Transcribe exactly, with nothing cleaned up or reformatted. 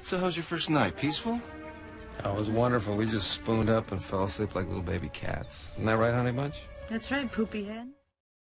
So how's your first night? Peaceful? Oh, it was wonderful. We just spooned up and fell asleep like little baby cats. Isn't that right, honey bunch? That's right, poopy head.